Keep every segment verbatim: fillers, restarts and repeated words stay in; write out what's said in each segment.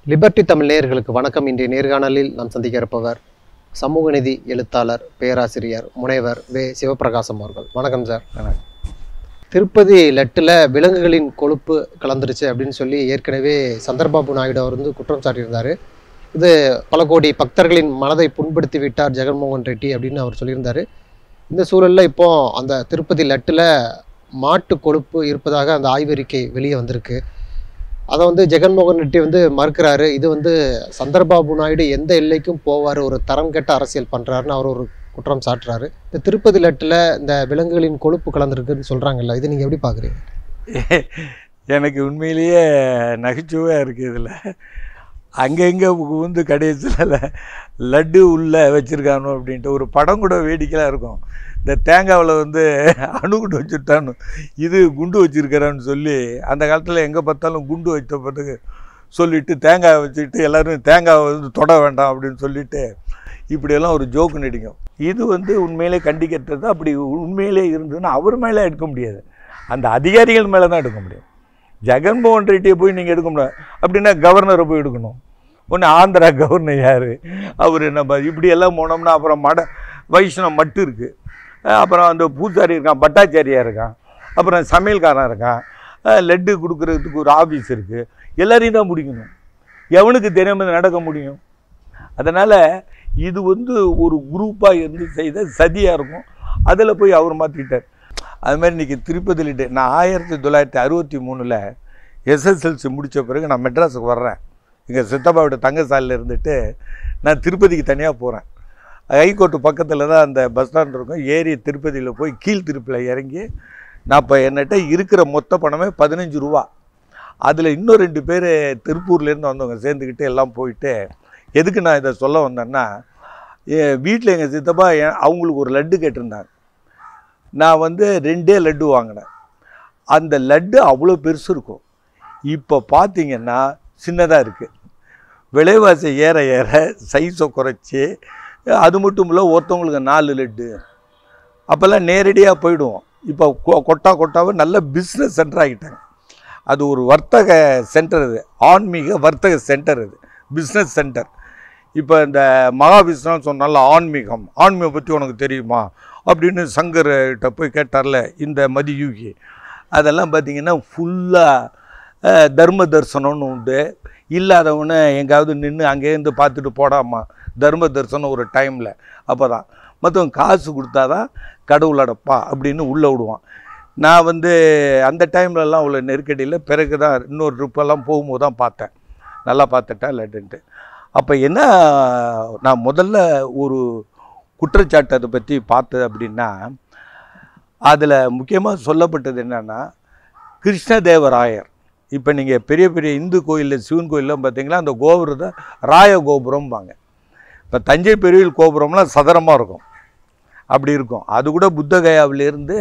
Liberty Tamil நேயர்களுக்கு வணக்கம். இன்றைய நேர்காணலில் நாம் சந்திக்க இருப்பவர் சமூக நீதி எழுத்தாளர், பேராசிரியர், முனைவர் வே சிவபிரகாசம் அவர்கள். வணக்கம் சார். திருப்பதி லட்டில் விலங்குகளின் கொழுப்பு கலந்துருச்சு அப்படின்னு சொல்லி ஏற்கனவே சந்திரபாபு நாயுடு அவர் வந்து குற்றம் சாட்டியிருந்தார். இது பல கோடி பக்தர்களின் மனதை புண்படுத்தி விட்டார் ஜெகன்மோகன் ரெட்டி அப்படின்னு அவர் சொல்லியிருந்தார். இந்த சூழலில் இப்போ அந்த திருப்பதி லட்டில் மாட்டு கொழுப்பு இருப்பதாக அந்த ஆய்வறிக்கை வெளியே வந்திருக்கு. அதை வந்து ஜெகன்மோகன் ரெட்டி வந்து மறுக்கிறாரு. இது வந்து சந்திரபாபு நாயுடு எந்த எல்லைக்கும் போவார், ஒரு தரம் கெட்ட அரசியல் பண்ணுறாருன்னு அவர் ஒரு குற்றம் சாட்டுறாரு. இந்த திருப்பதி லட்டில் இந்த விலங்குகளின் கொழுப்பு கலந்துருக்குன்னு சொல்கிறாங்கல்ல, இது நீங்கள் எப்படி பார்க்குறீங்க? எனக்கு உண்மையிலேயே நகைச்சுவையாக இருக்குது. இதில் அங்கங்கே வந்து கடைசியில் லட்டு உள்ளே வச்சுருக்கானோ அப்படின்ட்டு ஒரு படம் கூட வேடிக்கையாக இருக்கும். இந்த தேங்காவில் வந்து அணுகுண்டு வச்சுட்டான்னு இது குண்டு வச்சுருக்கிறான்னு சொல்லி அந்த காலத்தில் எங்கே பார்த்தாலும் குண்டு வைத்த பிறகு சொல்லிவிட்டு தேங்காய் வச்சுக்கிட்டு எல்லோரும் தேங்காவை வந்து தொட வேண்டாம் அப்படின்னு சொல்லிவிட்டு இப்படியெல்லாம் ஒரு ஜோக்கு நடிக்கும். இது வந்து உண்மையிலே கண்டிக்கிறது. அப்படி உண்மையிலே இருந்ததுன்னா அவர் மேலே எடுக்க முடியாது, அந்த அதிகாரிகள் மேலே தான் எடுக்க முடியும். ஜெகன்மோகன் ரெட்டியை போய் நீங்கள் எடுக்க முடியாது. அப்படின்னா கவர்னரை போய் எடுக்கணும். ஒன்று ஆந்திரா கவர்னர் யார், அவர் நம்ம இப்படியெல்லாம் போனோம்னா அப்புறம் மட வைஷ்ணவம் மட்டும் இருக்குது, அப்புறம் அந்த பூசாரி இருக்கான், பட்டாச்சாரியாக இருக்கான், அப்புறம் சமையல்காரன் இருக்கான், லட்டு கொடுக்குறதுக்கு ஒரு ஆஃபீஸ் இருக்குது. எல்லோரையும் தான் பிடிக்கணும். எவனுக்கு தெரியாமல் நடக்க முடியும்? அதனால் இது வந்து ஒரு குரூப்பாக இருந்து செய்த சதியாக இருக்கும். அதில் போய் அவர் மாற்றிக்கிட்டார். அது மாதிரி இன்றைக்கி திருப்பதி லட்டு, நான் ஆயிரத்தி தொள்ளாயிரத்தி அறுபத்தி மூணில் எஸ்எஸ்எல்சி முடித்த பிறகு நான் மெட்ராஸுக்கு வர்றேன். எங்கள் சித்தப்பாவோட தங்கசாலையில் இருந்துட்டு நான் திருப்பதிக்கு தனியாக போகிறேன். ஹைகோர்ட்டு பக்கத்தில் தான் அந்த பஸ் ஸ்டாண்ட் இருக்கும். ஏறி திருப்பதியில் போய் கீழ் திருப்பியில் இறங்கி நான் இப்போ என்கிட்ட இருக்கிற மொத்த பணமே பதினஞ்சு ரூபா. அதில் இன்னும் ரெண்டு பேர் திருப்பூர்லேருந்து வந்தவங்க சேர்ந்துக்கிட்டு எல்லாம் போயிட்டு, எதுக்கு நான் இதை சொல்ல வந்தேன்னா, வீட்டில் எங்கள் சித்தப்பா அவங்களுக்கு ஒரு லட்டு கேட்டிருந்தாங்க. நான் வந்து ரெண்டே லட்டு வாங்கினேன். அந்த லட்டு அவ்வளோ பெருசு இருக்கும். இப்போ பார்த்திங்கன்னா சின்னதாக இருக்குது. விலைவாசி ஏற ஏற சைஸை குறைச்சி, அது மட்டும் இல்லை ஒருத்தவங்களுக்கு நாலு லட்டு அப்போல்லாம் நேரடியாக போயிடுவோம். இப்போ கொட்டா கொட்டாவை நல்ல பிஸ்னஸ் சென்டர் ஆகிட்டாங்க. அது ஒரு வர்த்தக சென்டர், அது ஆன்மீக வர்த்தக சென்டர், அது பிஸ்னஸ் சென்டர். இப்போ இந்த மகாவிஷ்ணு சொன்னால ஆன்மீகம், ஆன்மீகம் பற்றி உனக்கு தெரியுமா அப்படின்னு சங்கர்கிட்ட போய் கேட்டார்ல இந்த மதியூகி. அதெல்லாம் பார்த்திங்கன்னா ஃபுல்லாக தர்ம தரிசனம்னு உண்டு. இல்லாதவனை எங்காவது நின்று அங்கேருந்து பார்த்துட்டு போடாமா தர்ம தரிசனம் ஒரு டைமில். அப்போ தான் மற்றவங்க காசு கொடுத்தா தான் கடவுள் அடப்பா அப்படின்னு உள்ளே விடுவான். நான் வந்து அந்த டைம்லலாம் உள்ள நெருக்கடியில் பிறகு தான் இன்னொரு ட்ரிப்பெல்லாம் போகும்போது தான் பார்த்தேன். நல்லா பார்த்துட்டேன் லட்டுன்ட்டு. அப்போ என்ன, நான் முதல்ல ஒரு குற்றச்சாட்டு அதை பற்றி பார்த்தது அப்படின்னா, அதில் முக்கியமாக சொல்லப்பட்டது என்னென்னா, கிருஷ்ணதேவராயர். இப்போ நீங்கள் பெரிய பெரிய இந்து கோயிலில் சிவன் கோயிலெலாம் பார்த்தீங்கன்னா அந்த கோபுரத்தை ராய கோபுரம்பாங்க. இப்போ தஞ்சை பெரிய கோபுரம்லாம் சதுரமாக இருக்கும், அப்படி இருக்கும். அது கூட புத்தகயாவிலேருந்து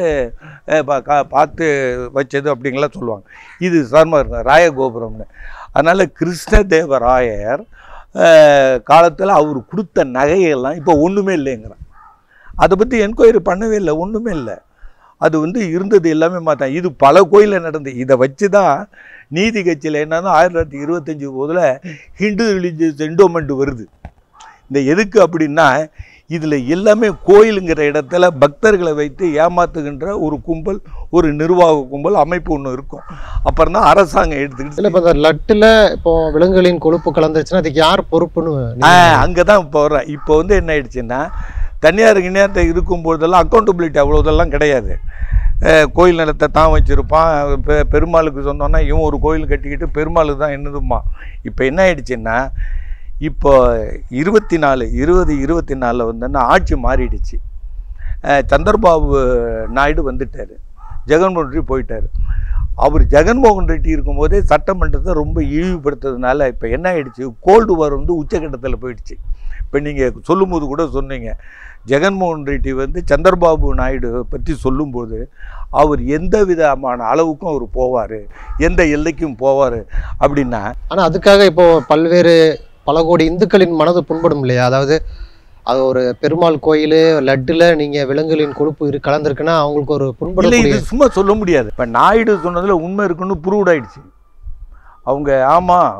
பார்த்து வச்சது அப்படிங்கலாம் சொல்லுவாங்க. இது சதுரமாக இருக்கும், ராய கோபுரம்னு. அதனால் கிருஷ்ணதேவராயர் காலத்தில் அவர் கொடுத்த நகையெல்லாம் இப்போ ஒன்றுமே இல்லைங்கிறான். அதை பற்றி என்கொயரி பண்ணவே இல்லை, ஒன்றுமே இல்லை. அது வந்து இருந்தது எல்லாமே மாற்றான். இது பல கோயிலில் நடந்து. இதை வச்சு தான் நீதி கட்சியில் என்னன்னா ஆயிரத்தி தொள்ளாயிரத்தி இருபத்தஞ்சி போதில் ஹிந்து ரிலீஜியஸ் என்டோமெண்ட் வருது. இந்த எதுக்கு அப்படின்னா, இதில் எல்லாமே கோயிலுங்கிற இடத்துல பக்தர்களை வைத்து ஏமாத்துகின்ற ஒரு கும்பல், ஒரு நிர்வாக கும்பல் அமைப்பு ஒன்று இருக்கும். அப்புறம் தான் அரசாங்கம் எடுத்துக்கிட்டு இல்லை, இப்போ லட்டில் இப்போ விலங்குகளின் கொழுப்பு கலந்துருச்சுன்னா அதுக்கு யார் பொறுப்புன்னு அங்கே தான் இப்போ வர்றேன். இப்போ வந்து என்ன ஆயிடுச்சுன்னா, தனியார் கிணியார்த்தை இருக்கும்போதெல்லாம் அக்கௌண்டபிலிட்டி அவ்வளோதெல்லாம் கிடையாது. கோயில் நிலத்தை தான் வச்சுருப்பான். பெ பெருமாளுக்கு சொன்னோன்னா இவன் ஒரு கோயில் கட்டிக்கிட்டு பெருமாளுக்கு தான் என்னதுமா. இப்போ என்ன ஆயிடுச்சுன்னா, இப்போ இருபத்தி நாலு இருபது இருபத்தி நாலில் வந்தோன்னா ஆட்சி மாறிடுச்சு. சந்திரபாபு நாயுடு வந்துட்டார், ஜெகன்மோகன் ரெட்டி போயிட்டார். அவர் ஜெகன்மோகன் ரெட்டி இருக்கும்போதே சட்டமன்றத்தை ரொம்ப இழிவுபடுத்துறதுனால இப்போ என்ன ஆகிடுச்சு, கோல்டு வார் வந்து உச்சக்கட்டத்தில் போயிடுச்சு. இப்போ நீங்கள் சொல்லும்போது கூட சொன்னீங்க, ஜெகன்மோகன் ரெட்டி வந்து சந்திரபாபு நாயுடு பற்றி சொல்லும்போது அவர் எந்த விதமான அளவுக்கும் அவர் போவார், எந்த எல்லைக்கும் போவார் அப்படின்னா. ஆனால் அதுக்காக இப்போது பல்வேறு பல கோடி இந்துக்களின் மனது புண்படும் இல்லையா? அதாவது அது ஒரு பெருமாள் கோயில் லட்டில் நீங்கள் விலங்குகளின் கொழுப்பு இரு கலந்துருக்குன்னா அவங்களுக்கு ஒரு புண்படும். இது சும்மா சொல்ல முடியாது. இப்போ நாயுடு சொன்னதில் உண்மை இருக்குன்னு ப்ரூவ்ட் ஆகிடுச்சு. அவங்க ஆமாம்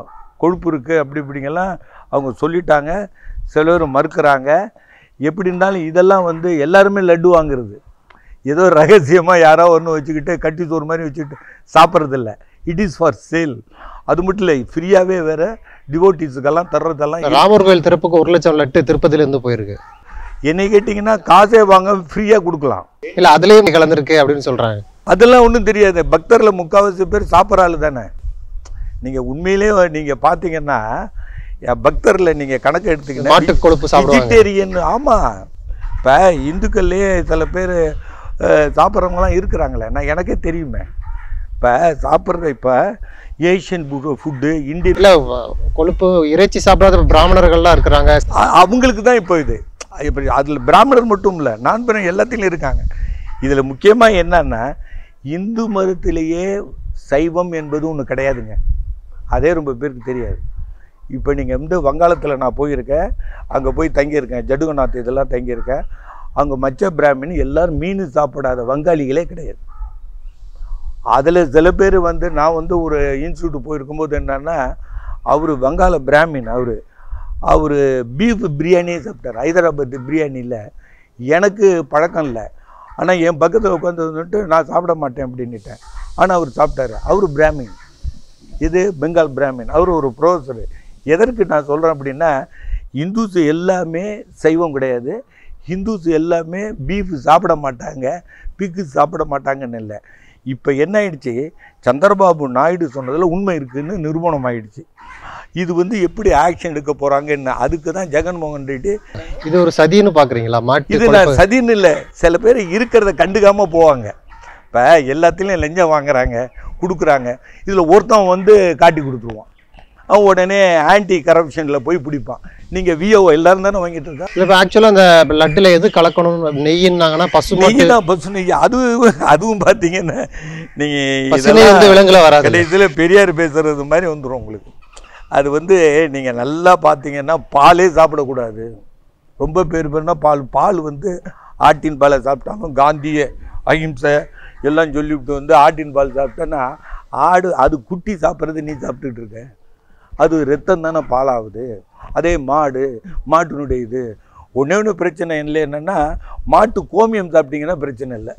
கொழுப்பு இருக்குது அப்படி இப்படிங்கெல்லாம் அவங்க சொல்லிட்டாங்க. சிலர் மறுக்கிறாங்க. எப்படி இருந்தாலும் இதெல்லாம் வந்து எல்லாருமே லட்டு வாங்குறது ஏதோ ரகசியமாக யாரோ ஒன்று வச்சுக்கிட்டு கட்டி சோறு மாதிரி வச்சுக்கிட்டு சாப்பிட்றதில்ல. It is for sale. அது மட்டும் இல்லை, ஃப்ரீயாகவே வேறு டிவோட்டிஸுக்கெல்லாம் தர்றதெல்லாம். ராமர் கோயில் திறப்புக்கு ஒரு லட்சம் லட்டு திருப்பதியிலேருந்து போயிருக்கு. என்னை கேட்டிங்கன்னா காசே வாங்க ஃப்ரீயாக கொடுக்கலாம். இல்லை அதுலேயும் கலந்துருக்கு அப்படின்னு சொல்கிறாங்க. அதெல்லாம் ஒன்றும் தெரியாது. பக்தரில் முக்கால்வாசி பேர் சாப்பிட்ற ஆள் தானே. நீங்கள் உண்மையிலே நீங்கள் பார்த்தீங்கன்னா பக்தரில் நீங்கள் கணக்கு எடுத்துக்கிங்க, மாட்டு கொழுப்பு சாப்பிடுவாங்க, வெஜிடேரியன். ஆமாம், இப்போ இந்துக்கள்லேயே சில பேர் சாப்பிட்றவங்களாம் இருக்கிறாங்களே, நான் எனக்கே தெரியுமே. இப்போ சாப்பிட்ற இப்போ ஏஷியன் ஃபுட்டு இந்தியில் கொழுப்பு இறைச்சி சாப்பிடாத பிராமணர்கள்லாம் இருக்கிறாங்க. அவங்களுக்கு தான் இப்போ இது இப்போ அதில் பிராமணர் மட்டும் இல்லை, நான் பிற எல்லாத்திலையும் இருக்காங்க. இதில் முக்கியமாக என்னன்னா இந்து மதத்திலேயே சைவம் என்பது ஒன்று கிடையாதுங்க. அதே ரொம்ப பேருக்கு தெரியாது. இப்போ நீங்கள் வந்து வங்காளத்தில் நான் போயிருக்கேன், அங்கே போய் தங்கியிருக்கேன், ஜடுகநாத் இதெல்லாம் தங்கியிருக்கேன். அங்கே மச்ச பிராமின் எல்லோரும் மீன் சாப்பிடாத வங்காளிகளே கிடையாது. அதில் சில பேர் வந்து நான் வந்து ஒரு இன்ஸ்டியூட் போயிருக்கும்போது என்னன்னா அவர் வங்காள பிராமின், அவர் அவர் பீஃப் பிரியாணியே சாப்பிட்டார். ஹைதராபாத் பிரியாணியில் எனக்கு பழக்கம் இல்லை, ஆனால் என் பக்கத்தில் உட்காந்து வந்துட்டு நான் சாப்பிட மாட்டேன் அப்படின்னுட்டேன். ஆனால் அவர் சாப்பிட்டாரு. அவர் பிராமின், இது பெங்கால் பிராமின், அவர் ஒரு ப்ரொஃபஸரு. எதற்கு நான் சொல்கிறேன் அப்படின்னா இந்துஸ் எல்லாமே சைவம் கிடையாது, ஹிந்துஸ் எல்லாமே பீஃப் சாப்பிட மாட்டாங்க, பிக்கு சாப்பிட மாட்டாங்கன்னு இல்லை. இப்போ என்ன ஆயிடுச்சு, சந்திரபாபு நாயுடு சொன்னதில் உண்மை இருக்குதுன்னு நிரூபணம் ஆயிடுச்சு. இது வந்து எப்படி ஆக்ஷன் எடுக்க போகிறாங்க என்ன, அதுக்கு தான் ஜெகன்மோகன் ரெட்டி இது ஒரு சதின்னு பார்க்குறீங்களா? மாட்டு இது நான் சதின்னு இல்லை, சில பேர் இருக்கிறத கண்டுக்காமல் போவாங்க. இப்போ எல்லாத்துலேயும் லஞ்சம் வாங்குறாங்க, கொடுக்குறாங்க. இதில் ஒருத்தன் வந்து காட்டி கொடுத்துருவான், அவன் உடனே ஆன்டி கரப்ஷனில் போய் பிடிப்பான். நீங்கள் விஓ எல்லாரும் தானே வாங்கிட்டு இருக்கா? இல்லை இப்போ ஆக்சுவலாக அந்த லட்டில் எது கலக்கணும், நெய்யின்னாங்கன்னா பசு நெய் தான், பசு நெய். அது அதுவும் பார்த்தீங்கன்னா நீங்கள் விலங்குல வராது, கடைசியில் பெரியார் பேசுகிறது மாதிரி வந்துடும் உங்களுக்கு. அது வந்து நீங்கள் நல்லா பார்த்தீங்கன்னா பாலே சாப்பிடக்கூடாது. ரொம்ப பேர் பேர்னா பால் பால் வந்து ஆட்டின் பாலை சாப்பிட்டாலும் காந்தியை அஹிம்சை எல்லாம் சொல்லிவிட்டு வந்து ஆட்டின் பால் சாப்பிட்டேன்னா ஆடு அது குட்டி சாப்பிட்றது நீ சாப்பிட்டுட்டு இருக்க, அது ரத்தம் தானே பாலாகுது. அதே மாடு மாட்டினுடைய இது ஒன்றே ஒன்று பிரச்சனை இல்லை, என்னென்னா மாட்டு கோமியம் சாப்பிட்டீங்கன்னா பிரச்சனை இல்லை,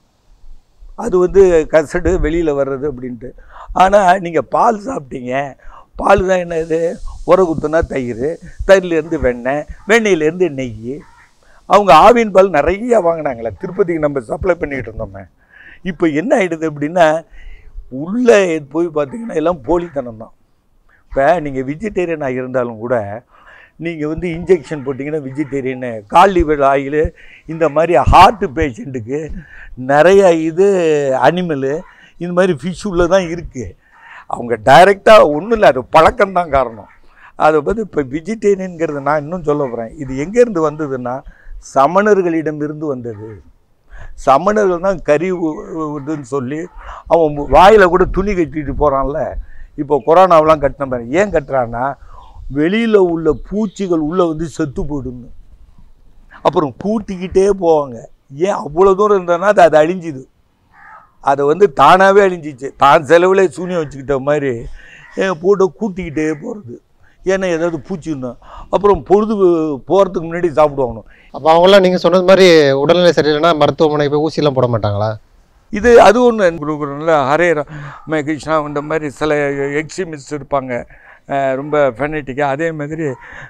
அது வந்து கசடு வெளியில் வர்றது அப்படின்ட்டு. ஆனால் நீங்கள் பால் சாப்பிட்டீங்க, பால் தான் என்ன இது, உர குத்துனா தயிர், தயிர்லேருந்து வெண்ணெய், வெண்ணெயிலேருந்து நெய். அவங்க ஆவின் பால் நிறையா வாங்கினாங்களே, திருப்பதிக்கு நம்ம சப்ளை பண்ணிகிட்டு இருந்தோமே. இப்போ என்ன ஆகிடுது அப்படின்னா உள்ளே போய் பார்த்தீங்கன்னா எல்லாம் போலித்தனம் தான். இப்போ நீங்கள் வெஜிடேரியனாக இருந்தாலும் கூட நீங்கள் வந்து இன்ஜெக்ஷன் போட்டிங்கன்னா வெஜிடேரியனு, காலிவர் ஆயில், இந்த மாதிரி ஹார்ட் பேஷண்ட்டுக்கு நிறைய இது அனிமலு இந்த மாதிரி ஃபிஷ் உள்ள தான் இருக்குது. அவங்க டைரெக்டாக ஒன்றும் இல்லை, அது பழக்கம்தான் காரணம். அதை வந்து இப்போ வெஜிடேரியனுங்கிறது நான் இன்னும் சொல்ல போகிறேன். இது எங்கேருந்து வந்ததுன்னா சமணர்களிடமிருந்து வந்தது. சமணர்கள் தான் கறி இதுன்னு சொல்லி அவன் வாயில் கூட துணி கட்டிட்டு போகிறான்ல. இப்போ கொரோனாவெலாம் கட்டின பாரு, ஏன் கட்டுறான்னா வெளியில் உள்ள பூச்சிகள் உள்ளே வந்து செத்து போயிடுங்க, அப்புறம் கூட்டிக்கிட்டே போவாங்க. ஏன் அவ்வளோ தூரம் இருந்ததுன்னா அது அது அழிஞ்சிது, அதை வந்து தானாகவே அழிஞ்சிச்சு. தான் செலவில் சூனியம் வச்சுக்கிட்ட மாதிரி போட்டு கூட்டிக்கிட்டே போகிறது. ஏன்னா ஏதாவது பூச்சி இருந்தால் அப்புறம் பொழுது போகிறதுக்கு முன்னாடி சாப்பிடுவாங்க. அப்போ அவங்களாம் நீங்கள் சொன்னது மாதிரி உடல்நிலை சரியில்லைன்னா மருத்துவமனை போய் ஊசியெல்லாம் போட மாட்டாங்களா? இது அது ஒன்று குருகுருல ஹரே ராம கிருஷ்ணா இந்த மாதிரி சில எக்ஸ்ட்ரீமிஸ்ட் இருப்பாங்க, ரொம்ப ஃபெனட்டிக்காக. அதே மாதிரி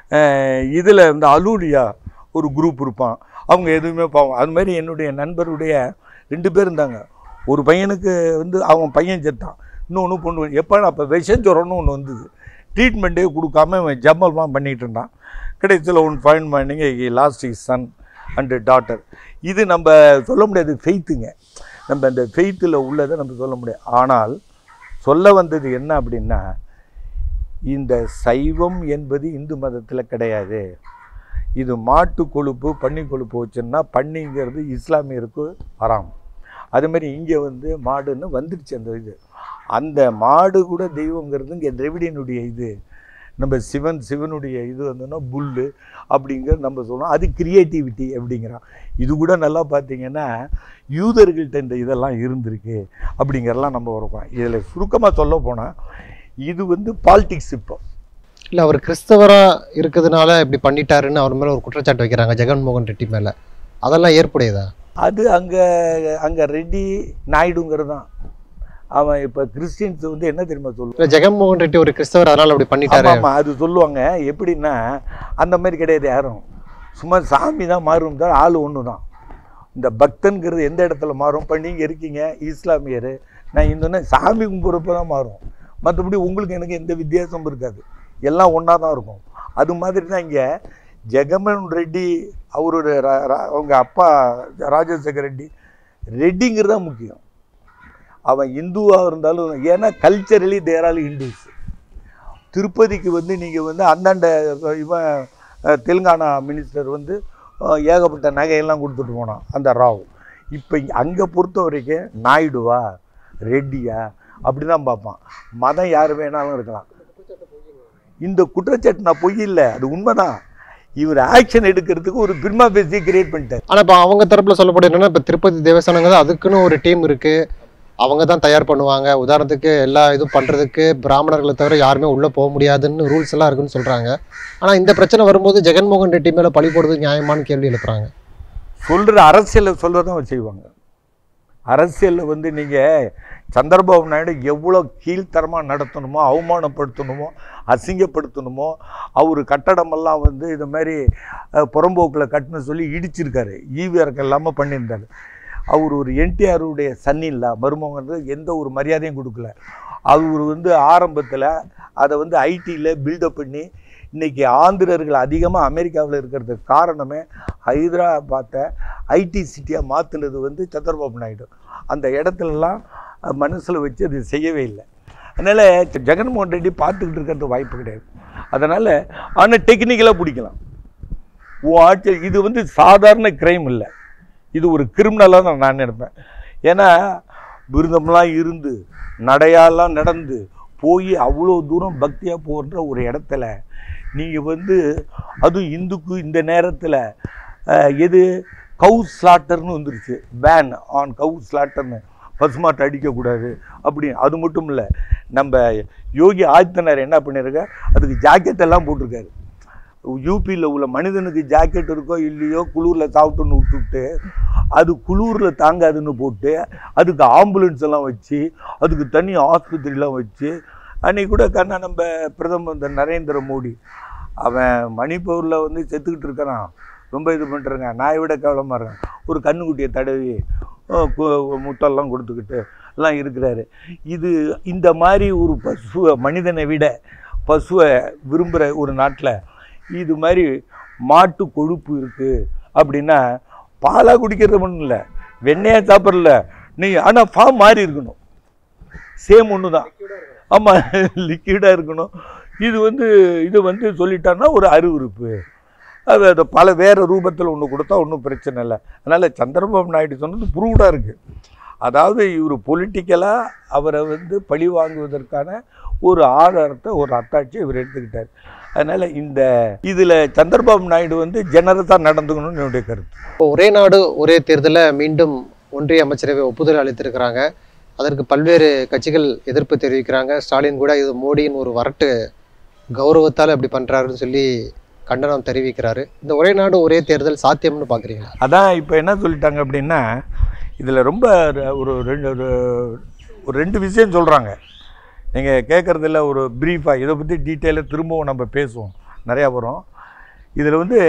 இதில் இந்த அலூலியா ஒரு குரூப் இருப்பான், அவங்க எதுவுமே பாவம். அது மாதிரி என்னுடைய நண்பருடைய ரெண்டு பேர் இருந்தாங்க. ஒரு பையனுக்கு வந்து அவன் பையன் செத்தான், இன்னொன்று பொண்ணு. எப்போ அப்போ விஷஜுரம்னு ஒன்று வந்தது, ட்ரீட்மெண்ட்டே கொடுக்காம இவன் ஜம்மல்லாம் பண்ணிகிட்டு இருந்தான். கடைசியில் ஒன்று ஃபைன் பண்ணிங்க last is son and daughter. இது நம்ம சொல்ல முடியாது, ஃபெய்த்துங்க. நம்ம அந்த ஃபெய்த்தில் உள்ளதை நம்ம சொல்ல முடியாது. ஆனால் சொல்ல வந்தது என்ன அப்படின்னா இந்த சைவம் என்பது இந்து மதத்தில் கிடையாது. இது மாட்டு கொழுப்பு பன்னி கொழுப்பு வச்சுன்னா பன்னிங்கிறது இஸ்லாமியருக்கு ஹராம். அதுமாதிரி இங்கே வந்து மாடுன்னு வந்துடுச்சு. அந்த இது அந்த மாடு கூட தெய்வங்கிறது இங்கே திராவிடியனுடைய இது. நம்ம சிவன் சிவனுடைய இது வந்தோன்னா புல்லு அப்படிங்கிறது நம்ம சொல்கிறோம், அது கிரியேட்டிவிட்டி அப்படிங்கிறோம். இது கூட நல்லா பார்த்தீங்கன்னா யூதர்கள்ட்ட இந்த இதெல்லாம் இருந்திருக்கு அப்படிங்கிறலாம் நம்ம வரப்போம். இதில் சுருக்கமாக சொல்ல போனால் இது வந்து பாலிட்டிக்ஸ். இப்போ இல்லை அவர் கிறிஸ்தவராக இருக்கிறதுனால இப்படி பண்ணிட்டாருன்னு அவர் மேலே ஒரு குற்றச்சாட்டு வைக்கிறாங்க ஜெகன்மோகன் ரெட்டி மேலே. அதெல்லாம் ஏற்புடையதா? அது அங்கே அங்கே ரெட்டி நாயுடுங்கிறது தான். அவன் இப்போ கிறிஸ்டின்ஸ் வந்து என்ன தெரியுமா சொல்லுவாங்க, ஜெகன்மோகன் ரெட்டி ஒரு கிறிஸ்தவர் அதனால் அப்படி பண்ணிட்டாரு. ஆமாம், அது சொல்லுவாங்க. எப்படின்னா அந்த மாதிரி கிடையாது யாரும். சும்மா சாமி தான் மாறும் தான், ஆள் ஒன்று தான். இந்த பக்தன்கிறது எந்த இடத்துல மாறும்? இப்போ நீங்கள் இருக்கீங்க இஸ்லாமியர், நான் இந்துன்னா சாமி கும்பிட்றப்ப தான் மாறும். மற்றபடி உங்களுக்கு எனக்கு எந்த வித்தியாசமும் இருக்காது, எல்லாம் ஒன்றா தான் இருக்கும். அது மாதிரி தான் இங்கே ஜெகன்மோகன் ரெட்டி அவரோட அவங்க அப்பா ராஜசேகர் ரெட்டி, ரெட்டிங்கிறது தான் முக்கியம். அவன் இந்துவாக இருந்தாலும், ஏன்னா கல்ச்சரலி தேர் ஆல் ஹிந்துஸ். திருப்பதிக்கு வந்து நீங்கள் வந்து அந்தாண்ட இவன் தெலுங்கானா மினிஸ்டர் வந்து ஏகப்பட்ட நகையெல்லாம் கொடுத்துட்டு போனான் அந்த ராவ். இப்போ அங்கே பொறுத்த வரைக்கும் நாயுடுவா ரெட்டியா அப்படி தான் பார்ப்பான். மதம் யார் வேணாலும் இருக்கலாம். இந்த குற்றச்சாட்டு நான் பொய் இல்லை, அது உண்மைதான். இவர் ஆக்ஷன் எடுக்கிறதுக்கு ஒரு பிர்மா பேசி கிரியேட் பண்ணிட்டார். ஆனால் இப்போ அவங்க தரப்பில் சொல்லப்படுது என்னன்னா, இப்போ திருப்பதி தேவஸ்தானங்க அதுக்குன்னு ஒரு டீம் இருக்குது, அவங்க தான் தயார் பண்ணுவாங்க. உதாரணத்துக்கு எல்லா இதுவும் பண்ணுறதுக்கு பிராமணர்களை தவிர யாருமே உள்ளே போக முடியாதுன்னு ரூல்ஸ் எல்லாம் இருக்குன்னு சொல்கிறாங்க. ஆனால் இந்த பிரச்சனை வரும்போது ஜெகன்மோகன் ரெட்டி மேலே பழி போடுறது நியாயமான கேள்வி எழுப்புறாங்க. சொல்கிற அரசியலில் சொல்கிறதான் செய்வாங்க. அரசியலில் வந்து நீங்கள் சந்திரபாபு நாயுடு எவ்வளோ கீழ்த்தரமாக நடத்தணுமோ, அவமானப்படுத்தணுமோ, அசிங்கப்படுத்தணுமோ, அவர் கட்டடமெல்லாம் வந்து இது மாதிரி புறம்போக்கில் கட்டணும் சொல்லி இடிச்சிருக்காரு, ஈவிஆருக்கு இல்லாமல் பண்ணியிருந்தாரு. அவர் ஒரு என்டிஆருடைய சன் இல்லை, மருமகன்றது எந்த ஒரு மரியாதையும் கொடுக்கல. அவர் வந்து ஆரம்பத்தில் அதை வந்து ஐடியில் பில்டப் பண்ணி இன்றைக்கி ஆந்திரர்கள் அதிகமாக அமெரிக்காவில் இருக்கிறதுக்கு காரணமே ஹைதராபாத்தை ஐடி சிட்டியாக மாற்றினது வந்து சந்திரபாபு நாயுடு. அந்த இடத்துலலாம் மனசில் வச்சு அது செய்யவே இல்லை. அதனால் ஜெகன்மோகன் ரெட்டி பார்த்துக்கிட்டு இருக்கிறது வாய்ப்பு கிடையாது. அதனால் ஆனால் டெக்னிக்கலாக பிடிக்கலாம். ஓ ஆட்சி இது வந்து சாதாரண கிரைம் இல்லை, இது ஒரு கிரிமினலாக தான் நான் நினைப்பேன். ஏன்னா விருந்தம்லாம் இருந்து நடையாலாம் நடந்து போய் அவ்வளோ தூரம் பக்தியாக போகிற ஒரு இடத்துல நீங்கள் வந்து அதுவும் இந்துக்கு இந்த நேரத்தில் எது கவு ஸ்லாட்டர்னு வந்துருச்சு, பேன் ஆன் கவு ஸ்லாட்டர்னு, பசுமாட்டை அடிக்கக்கூடாது அப்படி. அது மட்டும் இல்லை, நம்ம யோகி ஆதித்யநாத் என்ன பண்ணியிருக்க, அதுக்கு ஜாக்கெட் எல்லாம் போட்டிருக்காரு. யூபியில் உள்ள மனிதனுக்கு ஜாக்கெட் இருக்கோ இல்லையோ குளூரில் சாப்பிட்டுன்னு விட்டுவிட்டு அது குளூரில் தாங்காதுன்னு போட்டு அதுக்கு ஆம்புலன்ஸ் எல்லாம் வச்சு அதுக்கு தனி ஆஸ்பத்திரிலாம் வச்சு. அன்றைக்கி கூட கண்ணா நம்ம பிரதமர் நரேந்திர மோடி அவன் மணிப்பூரில் வந்து செத்துக்கிட்டு இருக்கிறான், ரொம்ப இது பண்ணுறேங்க, நாயை விட கவலமாக இருக்கேன், ஒரு கண்ணுக்குட்டியை தடவி முத்தெல்லாம் கொடுத்துக்கிட்டு எல்லாம் இருக்கிறாரு. இது இந்த மாதிரி ஒரு பசுவை மனிதனை விட பசுவை விரும்புகிற ஒரு நாட்டில் இது மாதிரி மாட்டு கொழுப்பு இருக்குது அப்படின்னா பாலாக குடிக்கிறது ஒன்றும் இல்லை, வெண்ணெயாக சாப்பிட்றல நீ, ஆனால் ஃபார்ம் மாறி இருக்கணும், சேம் ஒன்று தான். ஆமாம், லிக்விடாக இருக்கணும். இது வந்து இது வந்து சொல்லிட்டான்னா ஒரு அருவருப்பு, அது அதை பல வேறு ரூபத்தில் ஒன்று கொடுத்தா ஒன்றும் பிரச்சனை இல்லை. அதனால் சந்திரபாபு நாயுடு சொன்னது ப்ரூவ்டாக இருக்குது. அதாவது இவர் பொலிட்டிக்கலாக அவரை வந்து பழி வாங்குவதற்கான ஒரு ஆதாரத்தை, ஒரு அத்தாட்சியை இவர் எடுத்துக்கிட்டார். அதனால் இந்த இதில் சந்திரபாபு நாயுடு வந்து ஜெனரஸாக நடந்துக்கணும்னு என்னுடைய கருத்து. இப்போ ஒரே நாடு ஒரே தேர்தலில் மீண்டும் ஒன்றிய அமைச்சரவை ஒப்புதல் அளித்திருக்கிறாங்க. அதற்கு பல்வேறு கட்சிகள் எதிர்ப்பு தெரிவிக்கிறாங்க. ஸ்டாலின் கூட இது மோடியின் ஒரு வரட்டு கௌரவத்தால் அப்படி பண்ணுறாருன்னு சொல்லி கண்டனம் தெரிவிக்கிறாரு. இந்த ஒரே நாடு ஒரே தேர்தல் சாத்தியம்னு பார்க்குறீங்களா? அதான் இப்போ என்ன சொல்லிட்டாங்க அப்படின்னா, இதில் ரொம்ப ஒரு ரெண்டு ஒரு ரெண்டு விஷயம் சொல்கிறாங்க. நீங்கள் கேட்குறதில்ல, ஒரு ப்ரீஃபாக இதை பற்றி டீட்டெயிலாக திரும்பவும் நம்ம பேசுவோம், நிறையா வரும். இதில் வந்து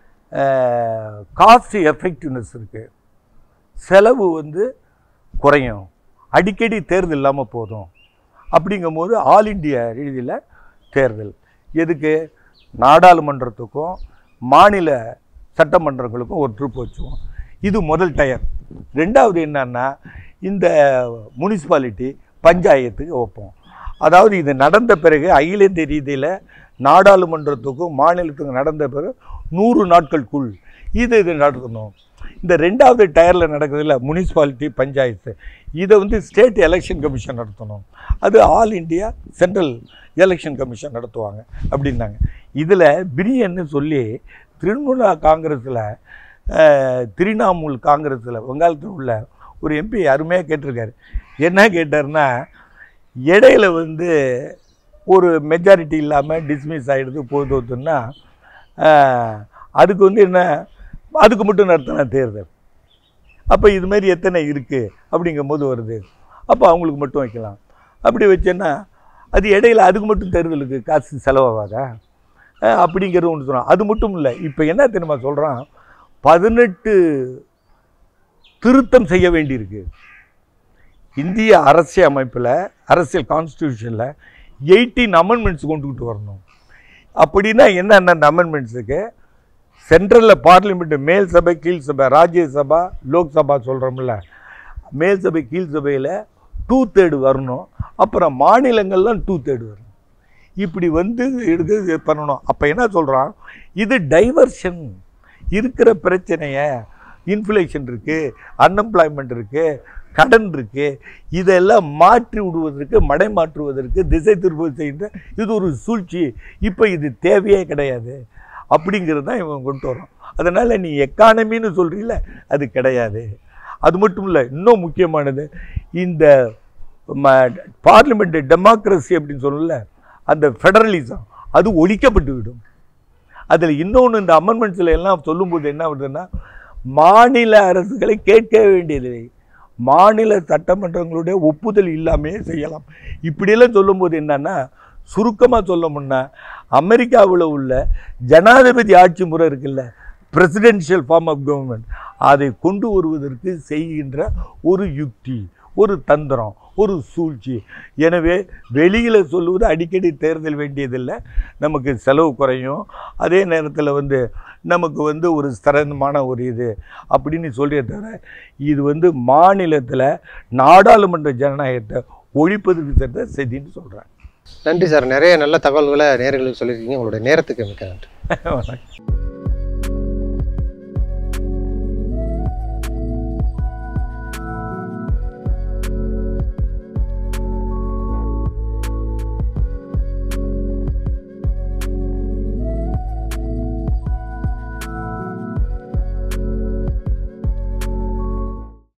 காஸ்ட் எஃபெக்டிவ்னஸ் இருக்குது, செலவு வந்து குறையும், அடிக்கடி தேர்தல் இல்லாமல் போதும். அப்படிங்கும்போது ஆல் இண்டியா ரீதியில் தேர்தல் எதுக்கு, நாடாளுமன்றத்துக்கும் மாநில சட்டமன்றங்களுக்கும் ஒரு ட்ரிப் வச்சுவோம். இது முதல் டயர். ரெண்டாவது என்னன்னா, இந்த முனிசிபாலிட்டி பஞ்சாயத்துக்கு வைப்போம். அதாவது இது நடந்த பிறகு அகில இந்திய ரீதியில் நாடாளுமன்றத்துக்கும் மாநிலத்துக்கும் நடந்த பிறகு நூறு நாட்களுக்குள் இது இது நடத்தணும். இந்த ரெண்டாவது டயரில் நடக்கிறதுல முனிசிபாலிட்டி பஞ்சாயத்து இதை வந்து ஸ்டேட் எலெக்ஷன் கமிஷன் நடத்தணும், அது all India central election commission நடத்துவாங்க அப்படின்னாங்க. இதில் பிரியன்னு சொல்லி திரிணாமுல் காங்கிரஸில் திரிணாமுல் காங்கிரஸில் வங்காளத்தில் உள்ள ஒரு எம்பி அருமையாக கேட்டிருக்காரு. என்ன கேட்டார்னா, இடையில வந்து ஒரு மெஜாரிட்டி இல்லாமல் டிஸ்மிஸ் ஆகிடுது போதுன்னா அதுக்கு வந்து என்ன, அதுக்கு மட்டும் நடத்தின தேர்தல். அப்போ இதுமாரி எத்தனை இருக்குது அப்படிங்கும்போது வருது, அப்போ அவங்களுக்கு மட்டும் வைக்கலாம். அப்படி வச்சேன்னா அது இடையில அதுக்கு மட்டும் தேர்தலுக்கு காசு செலவாகாதா அப்படிங்கிறது ஒன்று சொன்னான். அது மட்டும் இல்லை, இப்போ என்ன தெரியுமா சொல்கிறான், பதினெட்டு திருத்தம் செய்ய வேண்டியிருக்கு இந்திய அரசியல் அமைப்பில், அரசியல் கான்ஸ்டியூஷனில் எயிட்டீன் அமெண்ட்மெண்ட்ஸ் கொண்டுக்கிட்டு வரணும். அப்படின்னா என்னென்ன அமெண்ட்மெண்ட்ஸுக்கு, சென்ட்ரலில் பார்லிமெண்ட்டு மேல் சபை கீழ் சபை, ராஜ்யசபா லோக்சபா சொல்கிறோம்ல, மேல் சபை கீழ் சபையில் டூ தேர்டு வரணும், அப்புறம் மாநிலங்கள்லாம் டூ தேர்டு வரணும். இப்படி வந்து எடுத்து பண்ணணும். அப்போ என்ன சொல்கிறான், இது டைவர்ஷன், இருக்கிற பிரச்சனையை, இன்ஃப்ளேஷன் இருக்குது, அன்எம்ப்ளாய்மெண்ட் இருக்குது, கடன் இருக்குது, இதெல்லாம் மாற்றி விடுவதற்கு, மடை மாற்றுவதற்கு, திசை திருப்ப செய்கின்ற இது ஒரு சூழ்ச்சி. இப்போ இது தேவையே கிடையாது அப்படிங்கிறது தான் இவன் கொண்டு வரோம். அதனால் நீ எக்கானமின்னு சொல்கிறீல்ல, அது கிடையாது. அது மட்டும் இல்லை, இன்னும் முக்கியமானது இந்த பார்லிமெண்ட் டெமோக்ரஸி அப்படின்னு சொல்லல, அந்த ஃபெடரலிசம் அது ஒழிக்கப்பட்டு விடும். அதில் இன்னொன்று இந்த அமெண்ட்மெண்ட்ஸில் எல்லாம் சொல்லும்போது என்ன வருதுன்னா, மாநில அரசுகளை கேட்க வேண்டியதில்லை, மாநில சட்டமன்றங்களுடைய ஒப்புதல் இல்லாமே செய்யலாம். இப்படியெல்லாம் சொல்லும்போது என்னன்னா, சுருக்கமாக சொல்ல முன்னா அமெரிக்காவில் உள்ள ஜனாதிபதி ஆட்சி முறை இருக்குல்ல, பிரசிடென்ஷியல் ஃபார்ம் ஆஃப் கவர்மெண்ட், அதை கொண்டு வருவதற்கு செய்கின்ற ஒரு யுக்தி, ஒரு தந்திரம், ஒரு சூழ்ச்சி. எனவே வெளியில் சொல்லுவது அடிக்கடி தேர்தல் வேண்டியதில்லை, நமக்கு செலவு குறையும், அதே நேரத்தில் வந்து நமக்கு வந்து ஒரு சிறந்தமான ஒரு இது அப்படின்னு சொல்லிய தவிர, இது வந்து மாநிலத்தில் நாடாளுமன்ற ஜனநாயகத்தை ஒழிப்பதற்கு சேர்ந்த செய்தின்னு சொல்கிறேன். நன்றி சார், நிறைய நல்ல தகவல்களை நேயர்களுக்கு சொல்லியிருக்கீங்க. உங்களுடைய நேரத்துக்கு மிக்க நன்றி. வணக்கம்.